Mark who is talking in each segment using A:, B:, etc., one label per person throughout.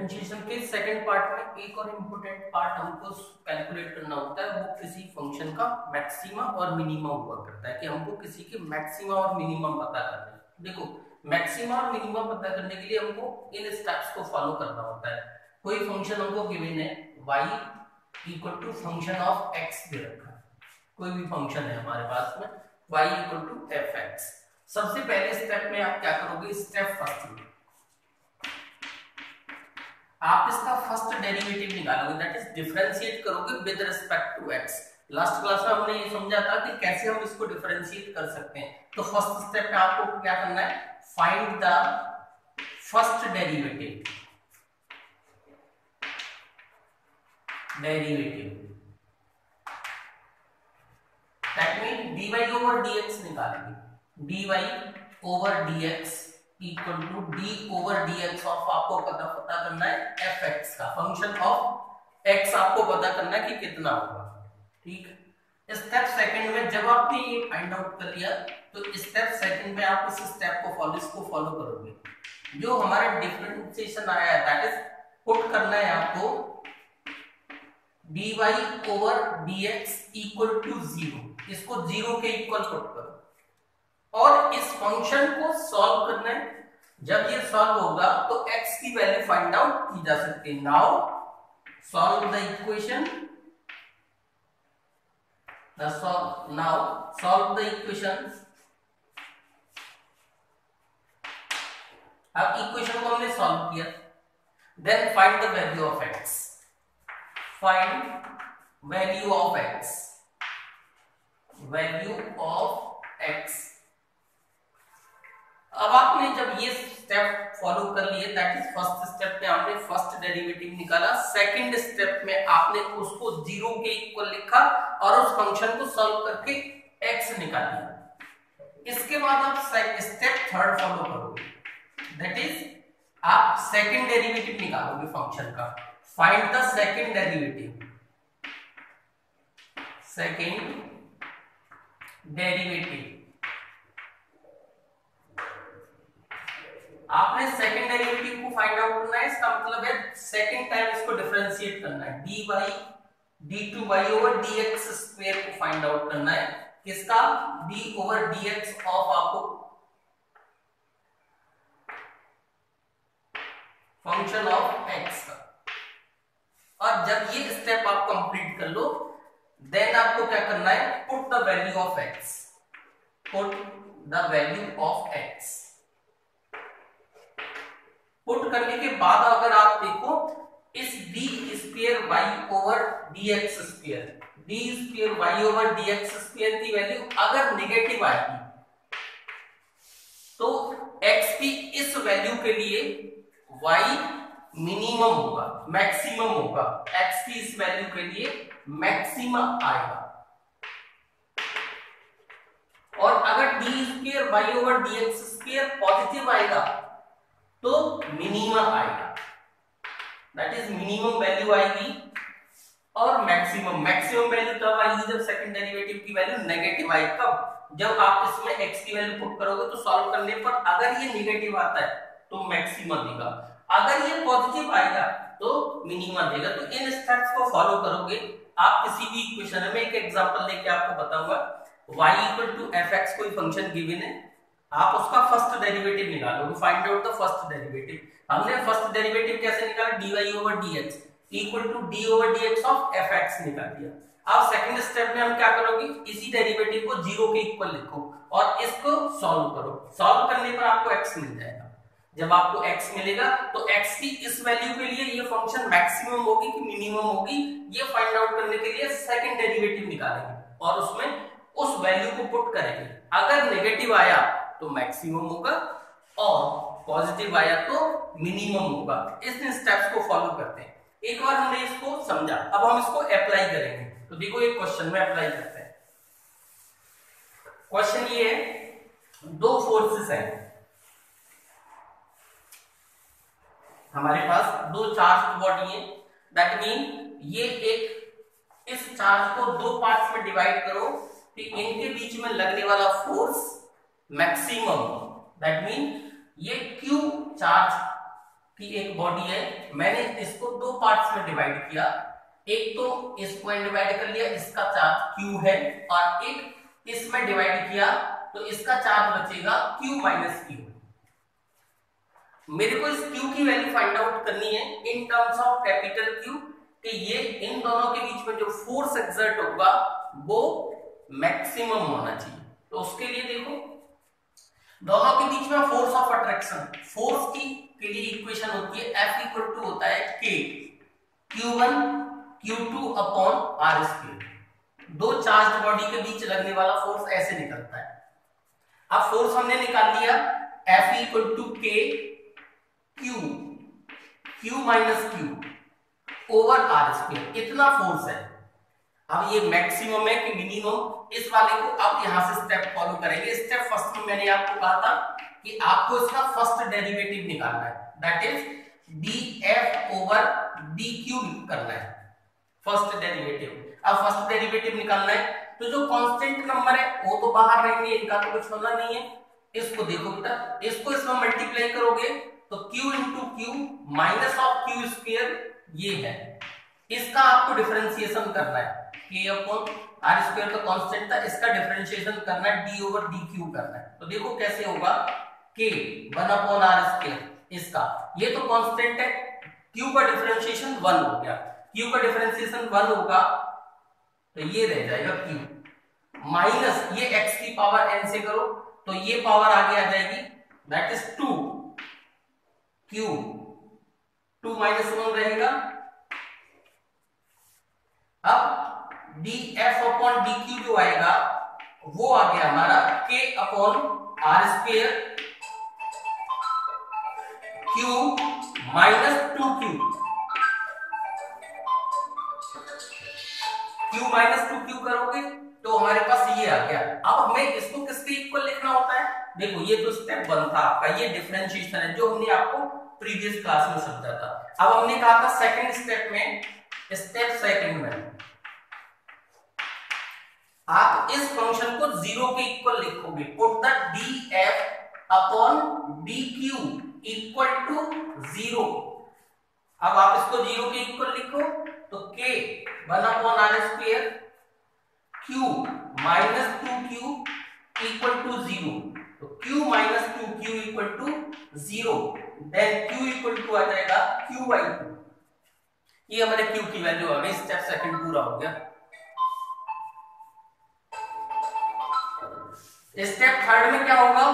A: Differentiation के second part में एक और इम्पोर्टेंट पार्ट हमको कैलकुलेट करना होता है, वो किसी फंक्शन का मैक्सिमा और मिनिमम हुआ करता है कि हमको किसी के मैक्सिमा और मिनिमम पता करना है। देखो मैक्सिमा और मिनिमम पता करने के लिए हमको इन स्टेप्स को फॉलो करना होता है। कोई फंक्शन हमको गिवन है y equal to function of x दे रखा है, कोई भी फंक्शन है हमारे पास में y इक्वल टू fx। सबसे पहले स्टेप में आप क्या करोगे, स्टेप फर्स्ट में आप इसका फर्स्ट डेरिवेटिव निकालोगे, दैट इज डिफरेंशिएट करोगे with respect to x। Last class में हमने ये समझा था कि कैसे हम इसको डिफरेंशिएट कर सकते हैं। तो फर्स्ट स्टेप में आपको क्या करना है, find the first derivative that mean dy over dx निकालेंगे, dy over dx equal to d over dx of आपको पता करना है fx का, फंक्शन ऑफ x आपको पता करना है कि कितना होगा। ठीक है, स्टेप सेकंड में जब आपने ये फाइंड आउट कर लिया तो स्टेप सेकंड में आप इस स्टेप को फॉलो करोगे। जो हमारा डिफरेंशिएशन आया है दैट इज पुट करना है आपको dy over dx equal to 0, इसको 0 के इक्वल पुट करो और इस फंक्शन को सॉल्व करना है। जब ये सॉल्व होगा तो x की वैल्यू फाइंड आउट की जा सकती है। Now solve the equation, solve the equation. अब इक्वेशन को हमने सॉल्व किया, then find the value of x, find value of x, value of x। अब आपने जब ये स्टेप फॉलो कर लिए दैट इज फर्स्ट स्टेप में आपने फर्स्ट डेरिवेटिव निकाला, सेकंड स्टेप में आपने उसको 0 के इक्वल लिखा और उस फंक्शन को सॉल्व करके x निकाल लिया। इसके बाद आप स्टेप थर्ड फॉलो करोगे, दैट इज आप सेकंड डेरिवेटिव निकालोगे फंक्शन का। फाइंड द सेकंड डेरिवेटिव, आपने सेकंड डेरिवेटिव को फाइंड आउट करना है। इसका मतलब है सेकंड टाइम इसको डिफरेंशिएट करना है, d2y ओवर dx स्क्वायर को फाइंड आउट करना है। किसका, d ओवर dx ऑफ आपको फंक्शन ऑफ x का। और जब ये स्टेप आप कंप्लीट कर लो देन आपको क्या करना है, put the value of x, put the value of x। Put करने के बाद अगर आप देखो इस d square y over dx square, d square y over dx square की वैल्यू अगर नेगेटिव आएगी तो x की इस वैल्यू के लिए y मिनिमम होगा, मैक्सिमम होगा। x की इस वैल्यू के लिए मैक्सिमम आएगा। और अगर d square y over dx square positive आएगा तो मिनिमम आएगा, दैट इज मिनिमम वैल्यू आएगी। और मैक्सिमम वैल्यू तब आएगी जब सेकंड डेरिवेटिव की वैल्यू नेगेटिव आएगी। कब, जब आप इसमें x की वैल्यू पुट करोगे तो सॉल्व करने पर अगर ये नेगेटिव आता है तो मैक्सिमम देगा, अगर ये पॉजिटिव आएगा तो मिनिमम देगा। तो इन स्टेप्स को फॉलो करोगे आप किसी भी इक्वेशन में। एक एग्जांपल लेके आपको बताऊंगा, y इक्वल टू fx कोई फंक्शन गिवन है, आप उसका फर्स्ट डेरिवेटिव निकालोगे, find out the first derivative. हमने फर्स्ट डेरिवेटिव कैसे निकाला, dy over dx equal to d over dx of fx निकाल दिया। अब सेकंड स्टेप में हम क्या करोगे, इसी डेरिवेटिव को 0 के इक्वल लिखो और इसको सॉल्व करो। सॉल्व करने पर आपको x मिल जाएगा। जब आपको x मिलेगा तो x की इस वैल्यू के लिए ये फंक्शन मैक्सिमम होगी कि मिनिमम होगी, ये फाइंड आउट करने के लिए सेकंड डेरिवेटिव निकालेंगे और उसमें उस वैल्यू को पुट करेंगे। अगर नेगेटिव आया तो मैक्सिमम होगा और पॉजिटिव आया तो मिनिमम होगा। इस स्टेप्स को फॉलो करते हैं। एक बार हमने इसको समझा, अब हम इसको अप्लाई करेंगे। तो देखो एक क्वेश्चन में अप्लाई करते हैं। क्वेश्चन ये है, दो फोर्सेस हैं हमारे पास, दो चार्ज बॉडी है, दैट मीन ये एक इस चार्ज को दो पार्ट्स में डिवाइड करो कि इनके बीच में लगने वाला फोर्स मैक्सिमम, दैट मीन ये Q चार्ज कि एक बॉडी है, मैंने इसको दो पार्ट्स में डिवाइड किया, एक तो इसको डिवाइड कर लिया, इसका चार्ज Q है, और एक इसमें डिवाइड किया तो इसका चार्ज बचेगा Q माइनस Q। मेरे को इस Q की वैल्यू फाइंड आउट करनी है in terms of capital Q, कि ये इन दोनों के बीच में जो फोर्स एक्सर्ट होगा वो मैक्सिमम होना चाहिए। तो उसके लिए देखो, दोनों के बीच में फोर्स ऑफ अट्रैक्शन, फोर्स की के लिए इक्वेशन होती है F इक्वल टू होता है K Q1 Q2 upon R square. दो चार्ज बॉडी के बीच लगने वाला फोर्स ऐसे निकलता है। अब फोर्स हमने निकाल लिया, F equal to K Q minus Q over R square, इतना फोर्स है। अब ये मैक्सिमम है कि मिनिमम, इस वाले को अब यहां से स्टेप फॉलो करेंगे। स्टेप फर्स्ट में मैंने आपको कहा था कि आपको इसका फर्स्ट डेरिवेटिव निकालना है, that is dF over dQ करना है, फर्स्ट डेरिवेटिव। अब फर्स्ट डेरिवेटिव निकालना है तो जो कांस्टेंट नंबर है वो तो बाहर रहेंगे, इनका तो कुछ होना नहीं है। इसको देखो बेटा, इसको इसमें मल्टीप्लाई करोगे तो Q into Q minus of Q square ये है, इसका आपको डिफरेंशिएशन करना है, K अपॉन R स्क्वायर तो कांस्टेंट था, इसका डिफरेंशिएशन करना है, D ओवर dQ करना है। तो देखो कैसे होगा, K 1 अपॉन R स्क्वायर, इसका ये तो कांस्टेंट है, Q का डिफरेंशिएशन 1 हो गया, Q का डिफरेंशिएशन 1 होगा तो ये रह जाएगा Q माइनस ये x की पावर n से करो तो ये पावर आगे आ जाएगी, दैट इज 2 Q 2 माइनस 1 रहेगा। अब dF अपॉन dQ जो आएगा वो आ गया हमारा K upon R square Q minus 2Q, Q minus 2Q करोगे तो हमारे पास ये आ गया। अब हमें इसको किसके इक्वल लिखना होता है, देखो ये तो स्टेप 1 था आपका, ये डिफरेंशिएशन है जो हमने आपको प्रीवियस क्लास में समझा था। अब हमने कहा था सेकंड स्टेप में, स्टेप सेकंड में आप इस फंक्शन को 0 के इक्वल लिखोगे, put the dF upon dQ equal to 0। अब आप इसको 0 के इक्वल लिखो तो K 1 upon R square Q minus 2Q equal to 0, तो Q minus 2Q equal to 0, then Q equal to आ जाएगा Q बाई 2। ये हमारे Q की वैल्यू आ गई, स्टेप सेकंड पूरा हो गया। स्टेप थर्ड में क्या होगा,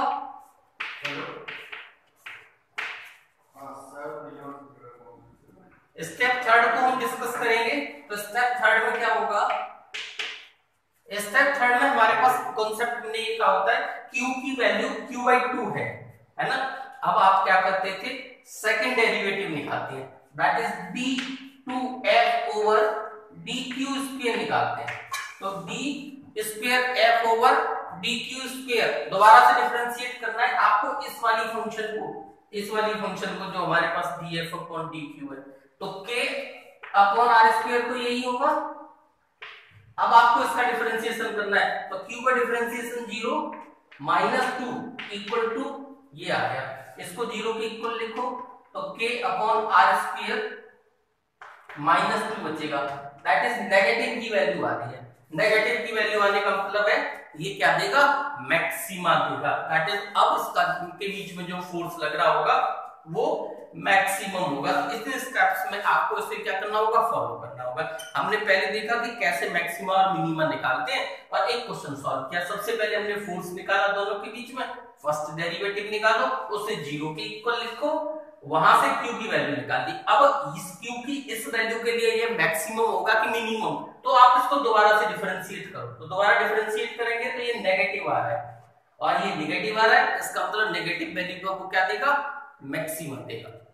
A: स्टेप थर्ड को हम डिस्कस करेंगे। तो स्टेप थर्ड में क्या होगा, स्टेप थर्ड में हमारे पास कॉन्सेप्ट में ये क्या होता है, Q की वैल्यू Q बाई 2 है ना। अब आप क्या करते थे, सेकंड डेरिवेटिव निकालते हैं, that is d2F over dQ square निकालते हैं। तो d square F over dQ square दोबारा से डिफरेंशिएट करना है आपको इस वाली फंक्शन को, इस वाली फंक्शन को जो हमारे पास dF अपॉन dQ है, तो K अपॉन R स्क्वायर तो यही होगा। अब आपको इसका डिफरेंशिएशन करना है तो Q का डिफरेंशिएशन 0 माइनस 2 इक्वल टू ये आ गया, इसको 0 के इक्वल लिखो तो K upon R square minus 2 बचेगा, दैट इज नेगेटिव की वैल्यू आ रही है। नेगेटिव की वैल्यू आने का मतलब है ये क्या देगा, मैक्सिमा देगा, दैट इज अब इसका इनके बीच में जो फोर्स लग रहा होगा वो मैक्सिमम होगा। इतने स्टेप्स में आपको इसे क्या करना होगा, फॉलो करना होगा। हमने पहले देखा कि कैसे मैक्सिमा और मिनिमा निकालते हैं और एक क्वेश्चन सॉल्व किया। सबसे पहले हमने फोर्स निकाला दोनों के बीच में, फर्स्ट डेरिवेटिव निकालो, उसे 0 के इक्वल लिखो, वहां से Q की वैल्यू निकाल दी। अब इस Q की इस वैल्यू के लिए ये मैक्सिमम होगा कि मिनिमम, तो आप इसको दोबारा से डिफरेंशिएट करो, तो दोबारा डिफरेंशिएट करेंगे तो ये नेगेटिव आ रहा है और ये नेगेटिव आ रहा है, इसका मतलब नेगेटिव वैल्यू को क्या देगा, मैक्सिमम देगा।